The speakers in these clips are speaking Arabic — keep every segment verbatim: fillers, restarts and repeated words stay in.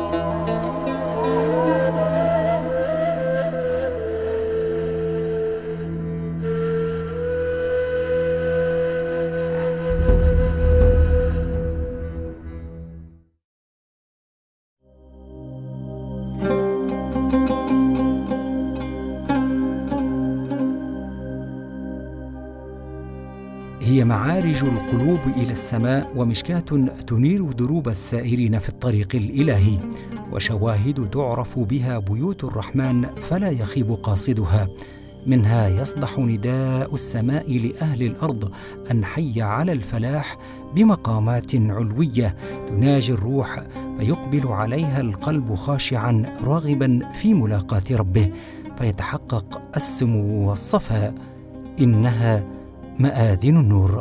هي معارج القلوب إلى السماء ومشكاة تنير دروب السائرين في الطريق الإلهي، وشواهد تعرف بها بيوت الرحمن فلا يخيب قاصدها. منها يصدح نداء السماء لأهل الأرض أن حي على الفلاح بمقامات علوية تناجي الروح، فيقبل عليها القلب خاشعا راغبا في ملاقاة ربه، فيتحقق السمو والصفاء. إنها مآذن النور.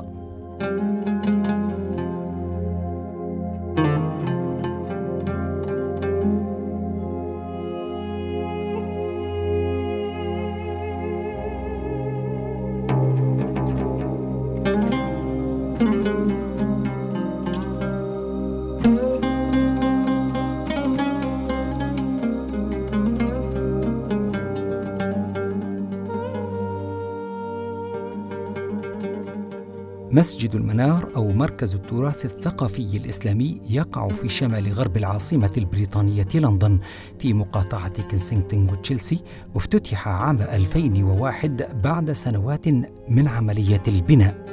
مسجد المنار أو مركز التراث الثقافي الإسلامي يقع في شمال غرب العاصمة البريطانية لندن في مقاطعة كنسينغتون وتشيلسي، وافتتح عام ألفين وواحد بعد سنوات من عملية البناء.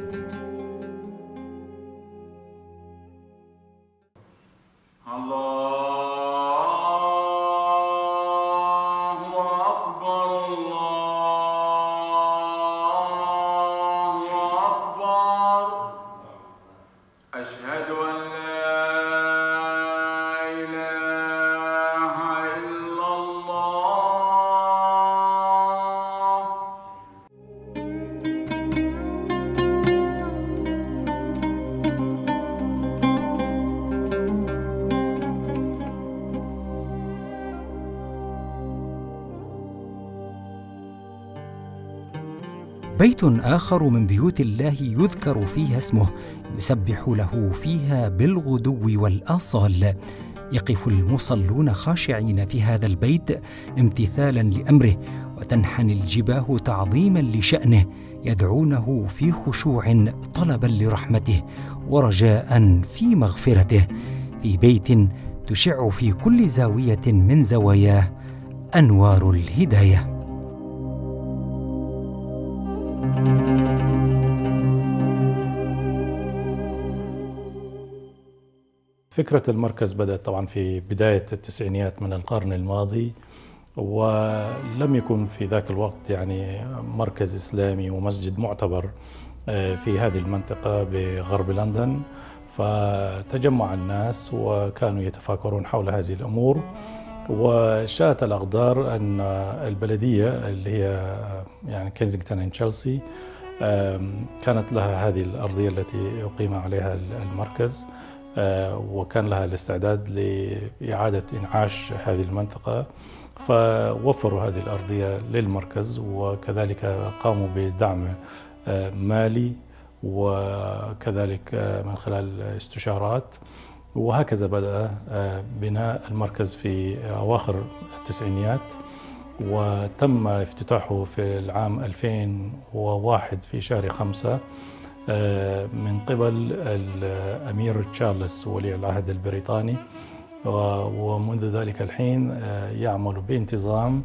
بيت آخر من بيوت الله يذكر فيها اسمه، يسبح له فيها بالغدو والآصال. يقف المصلون خاشعين في هذا البيت امتثالا لأمره، وتنحني الجباه تعظيما لشأنه، يدعونه في خشوع طلبا لرحمته ورجاء في مغفرته، في بيت تشع في كل زاوية من زواياه أنوار الهداية. فكرة المركز بدأت طبعا في بداية التسعينيات من القرن الماضي، ولم يكن في ذاك الوقت يعني مركز إسلامي ومسجد معتبر في هذه المنطقة بغرب لندن، فتجمع الناس وكانوا يتفاكرون حول هذه الأمور، وشاءت الأقدار أن البلدية اللي هي يعني كنسينغتون اند تشيلسي كانت لها هذه الأرضية التي يقيم عليها المركز، وكان لها الاستعداد لإعادة إنعاش هذه المنطقة، فوفروا هذه الأرضية للمركز، وكذلك قاموا بدعم مالي وكذلك من خلال استشارات، وهكذا بدأ بناء المركز في أواخر التسعينيات، وتم افتتاحه في العام ألفين وواحد في شهر خمسة من قبل الأمير تشارلز ولي العهد البريطاني، ومنذ ذلك الحين يعمل بانتظام.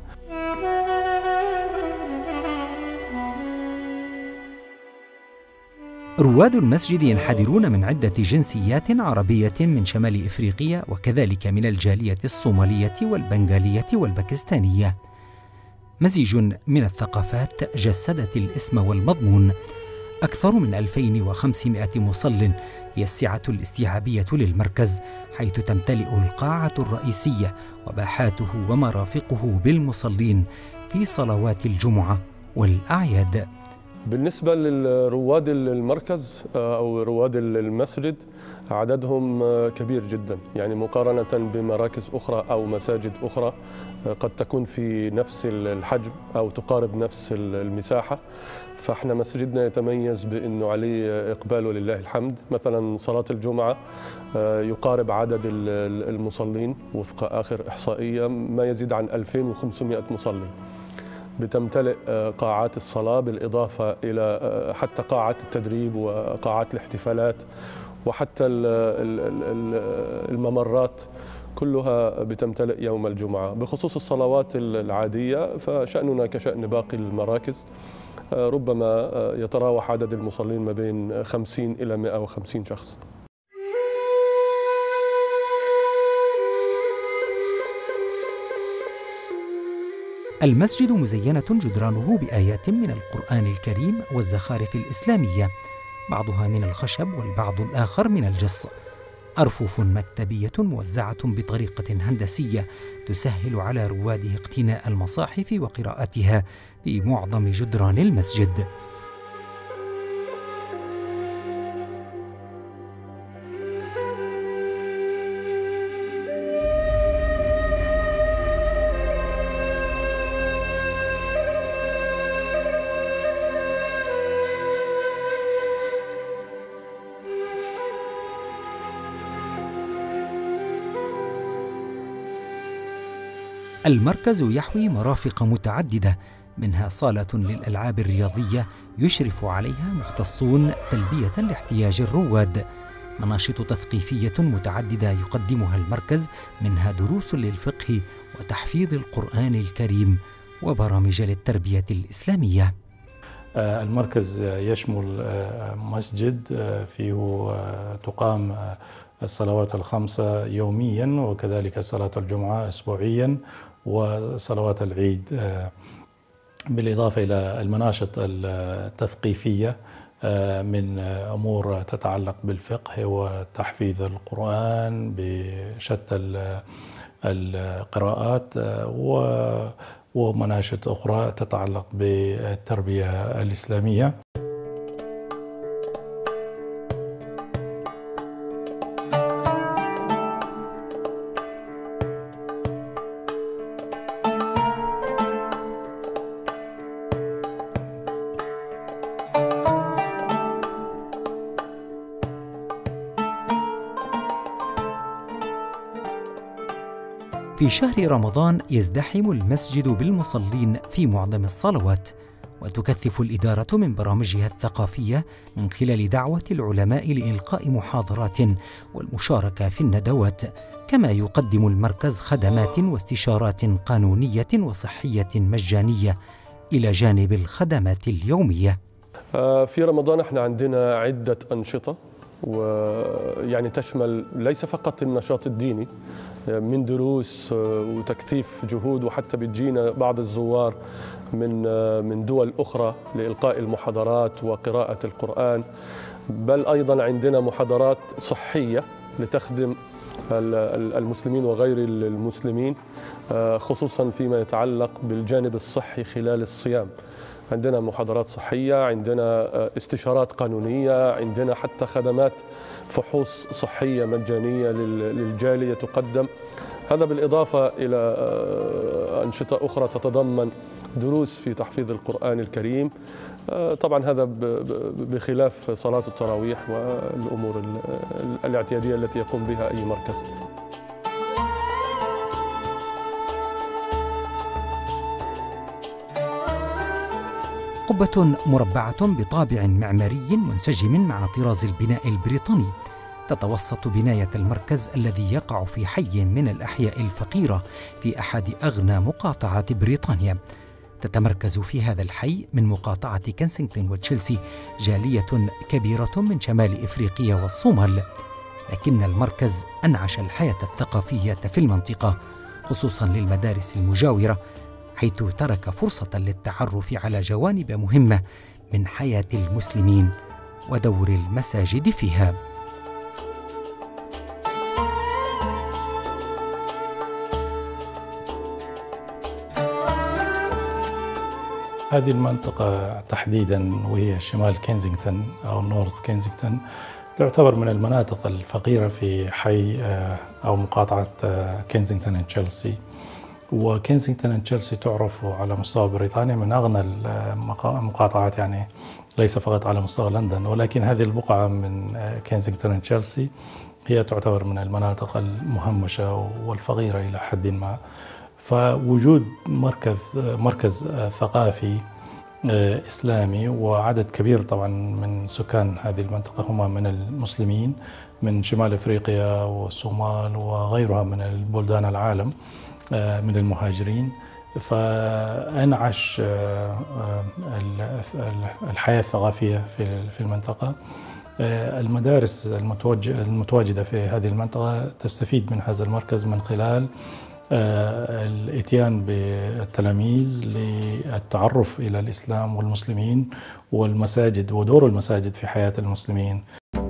رواد المسجد ينحدرون من عدة جنسيات عربية من شمال إفريقيا، وكذلك من الجالية الصومالية والبنغالية والباكستانية. مزيج من الثقافات جسدت الاسم والمضمون. أكثر من ألفين وخمسمائة مصل هي السعة الاستيعابية للمركز، حيث تمتلئ القاعة الرئيسية وباحاته ومرافقه بالمصلين في صلوات الجمعة والأعياد. بالنسبة لرواد المركز أو رواد المسجد، عددهم كبير جدا، يعني مقارنة بمراكز أخرى أو مساجد أخرى قد تكون في نفس الحجم أو تقارب نفس المساحة. فإحنا مسجدنا يتميز بأنه عليه إقبال ولله الحمد. مثلا صلاة الجمعة يقارب عدد المصلين وفق آخر إحصائية ما يزيد عن ألفين وخمسمائة مصلي. بتمتلئ قاعات الصلاة بالإضافة إلى حتى قاعات التدريب وقاعات الاحتفالات وحتى الممرات كلها بتمتلئ يوم الجمعة. بخصوص الصلوات العادية فشأننا كشأن باقي المراكز، ربما يتراوح عدد المصلين ما بين خمسين إلى مئة وخمسين شخص. المسجد مزينة جدرانه بآيات من القرآن الكريم والزخارف الإسلامية، بعضها من الخشب والبعض الآخر من الجص. أرفف مكتبية موزعة بطريقة هندسية تسهل على رواده اقتناء المصاحف وقراءتها في معظم جدران المسجد. المركز يحوي مرافق متعددة، منها صالة للألعاب الرياضية يشرف عليها مختصون تلبية لاحتياج الرواد، مناشط تثقيفية متعددة يقدمها المركز، منها دروس للفقه وتحفيظ القرآن الكريم وبرامج للتربية الإسلامية. المركز يشمل مسجد فيه تقام الصلوات الخمسة يوميا، وكذلك صلاة الجمعة أسبوعيا، وصلوات العيد، بالإضافة إلى المناشط التثقيفية من أمور تتعلق بالفقه وتحفيظ القرآن بشتى القراءات، ومناشط أخرى تتعلق بالتربية الإسلامية. في شهر رمضان يزدحم المسجد بالمصلين في معظم الصلوات، وتكثف الإدارة من برامجها الثقافية من خلال دعوة العلماء لإلقاء محاضرات والمشاركة في الندوات، كما يقدم المركز خدمات واستشارات قانونية وصحية مجانية إلى جانب الخدمات اليومية. في رمضان احنا عندنا عدة أنشطة، ويعني تشمل ليس فقط النشاط الديني من دروس وتكثيف جهود، وحتى بتجينا بعض الزوار من من دول أخرى لإلقاء المحاضرات وقراءة القرآن، بل أيضا عندنا محاضرات صحية لتخدم المسلمين وغير المسلمين، خصوصا فيما يتعلق بالجانب الصحي خلال الصيام. عندنا محاضرات صحية، عندنا استشارات قانونية، عندنا حتى خدمات فحوص صحية مجانية للجالية تقدم. هذا بالإضافة إلى أنشطة أخرى تتضمن دروس في تحفيظ القرآن الكريم، طبعا هذا بخلاف صلاة التراويح والأمور الاعتيادية التي يقوم بها أي مركز. قبة مربعة بطابع معماري منسجم مع طراز البناء البريطاني، تتوسط بناية المركز الذي يقع في حي من الأحياء الفقيرة في أحد أغنى مقاطعات بريطانيا. تتمركز في هذا الحي من مقاطعة كنسينغتون وتشيلسي جالية كبيرة من شمال إفريقيا والصومال، لكن المركز أنعش الحياة الثقافية في المنطقة، خصوصا للمدارس المجاورة، حيث ترك فرصة للتعرف على جوانب مهمة من حياة المسلمين ودور المساجد فيها. هذه المنطقة تحديدا وهي شمال كنسينغتون أو نورث كنسينغتون تعتبر من المناطق الفقيرة في حي أو مقاطعة كنسينغتون اند تشيلسي. وكنسينغتون اند تشيلسي تعرف على مستوى بريطانيا من أغنى المقاطعات، يعني ليس فقط على مستوى لندن، ولكن هذه البقعة من كنسينغتون اند تشيلسي هي تعتبر من المناطق المهمشة والفقيرة إلى حد ما. فوجود مركز مركز ثقافي إسلامي وعدد كبير طبعا من سكان هذه المنطقة هم من المسلمين من شمال أفريقيا والصومال وغيرها من البلدان العالم من المهاجرين، فأنعش الحياة الثقافية في المنطقة. المدارس المتواجدة في هذه المنطقة تستفيد من هذا المركز من خلال الاتيان بالتلاميذ للتعرف إلى الإسلام والمسلمين والمساجد ودور المساجد في حياة المسلمين.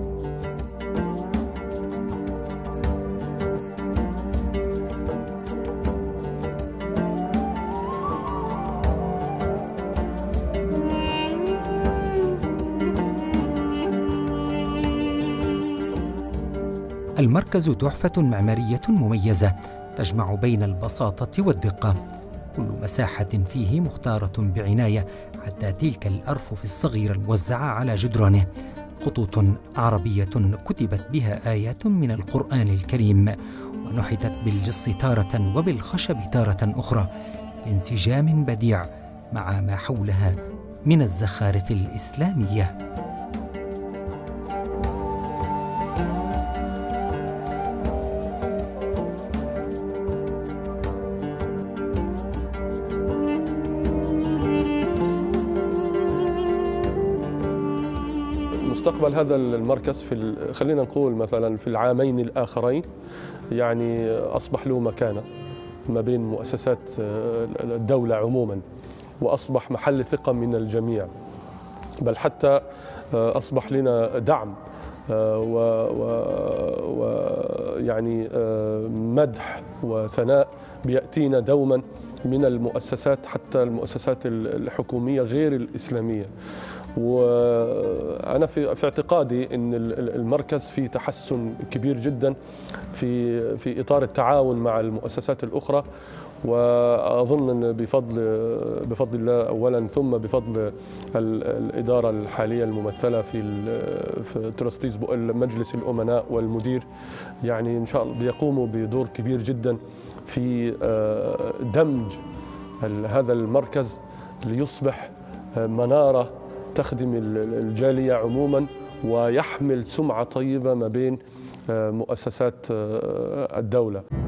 المركز تحفة معمارية مميزة تجمع بين البساطة والدقة، كل مساحة فيه مختارة بعناية حتى تلك الأرفف الصغيرة الموزعة على جدرانه، خطوط عربية كتبت بها آيات من القرآن الكريم ونحتت بالجص تارة وبالخشب تارة أخرى بانسجام بديع مع ما حولها من الزخارف الإسلامية. مستقبل هذا المركز في خلينا نقول مثلا في العامين الآخرين يعني أصبح له مكانة ما بين مؤسسات الدولة عموما، وأصبح محل ثقة من الجميع، بل حتى أصبح لنا دعم ويعني مدح وثناء بيأتينا دوما من المؤسسات، حتى المؤسسات الحكومية غير الإسلامية. وأنا في في اعتقادي أن المركز في تحسن كبير جدا في في إطار التعاون مع المؤسسات الأخرى، وأظن أن بفضل بفضل الله أولا ثم بفضل الإدارة الحالية الممثلة في في تراستيز مجلس الأمناء والمدير، يعني إن شاء الله بيقوموا بدور كبير جدا في دمج هذا المركز ليصبح منارة تخدم الجالية عموما ويحمل سمعة طيبة ما بين مؤسسات الدولة.